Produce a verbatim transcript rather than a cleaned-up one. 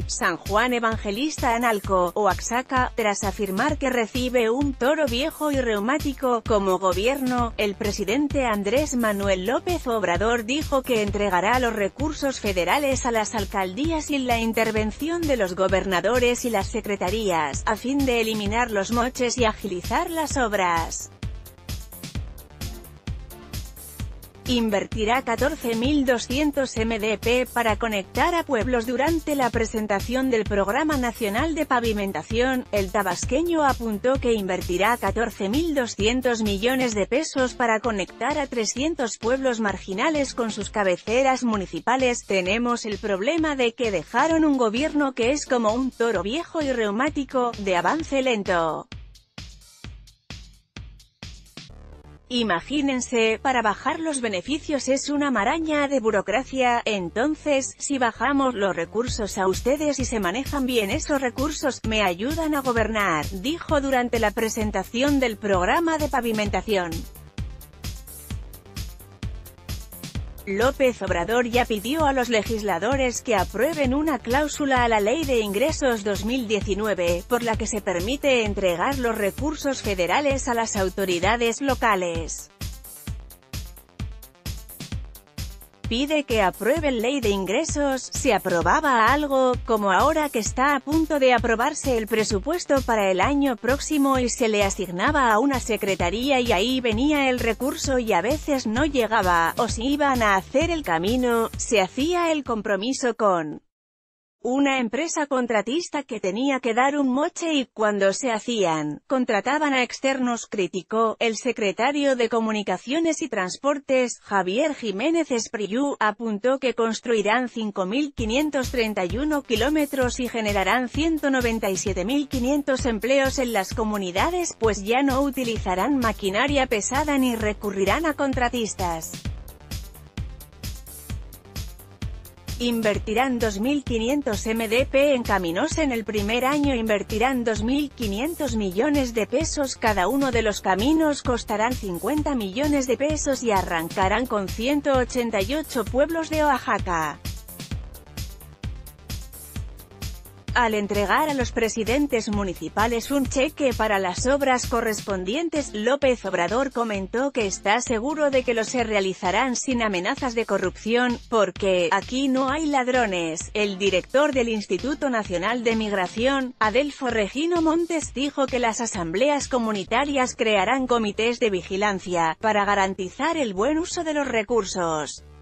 San Juan Evangelista Analco, Oaxaca, tras afirmar que recibe un toro viejo y reumático. Como gobierno, el presidente Andrés Manuel López Obrador dijo que entregará los recursos federales a las alcaldías sin la intervención de los gobernadores y las secretarías, a fin de eliminar los moches y agilizar las obras. Invertirá catorce mil doscientos millones de pesos para conectar a pueblos. Durante la presentación del Programa Nacional de Pavimentación, el tabasqueño apuntó que invertirá catorce mil doscientos millones de pesos para conectar a trescientos pueblos marginales con sus cabeceras municipales. Tenemos el problema de que dejaron un gobierno que es como un toro viejo y reumático, de avance lento. Imagínense, para bajar los beneficios es una maraña de burocracia. Entonces, si bajamos los recursos a ustedes y se manejan bien esos recursos, me ayudan a gobernar, dijo durante la presentación del programa de pavimentación. López Obrador ya pidió a los legisladores que aprueben una cláusula a la Ley de Ingresos dos mil diecinueve, por la que se permite entregar los recursos federales a las autoridades locales. Pide que aprueben Ley de Ingresos. Se aprobaba algo, como ahora que está a punto de aprobarse el presupuesto para el año próximo y se le asignaba a una secretaría y ahí venía el recurso y a veces no llegaba, o si iban a hacer el camino, se hacía el compromiso con una empresa contratista que tenía que dar un moche y, cuando se hacían, contrataban a externos, criticó. El secretario de Comunicaciones y Transportes, Javier Jiménez Espriu, apuntó que construirán cinco mil quinientos treinta y uno kilómetros y generarán ciento noventa y siete mil quinientos empleos en las comunidades, pues ya no utilizarán maquinaria pesada ni recurrirán a contratistas. Invertirán dos mil quinientos millones de pesos en caminos. En el primer año invertirán dos mil quinientos millones de pesos. Cada uno de los caminos costarán cincuenta millones de pesos y arrancarán con ciento ochenta y ocho pueblos de Oaxaca. Al entregar a los presidentes municipales un cheque para las obras correspondientes, López Obrador comentó que está seguro de que los se realizarán sin amenazas de corrupción, porque «aquí no hay ladrones». El director del Instituto Nacional de Migración, Adelfo Regino Montes, dijo que las asambleas comunitarias crearán comités de vigilancia, para garantizar el buen uso de los recursos.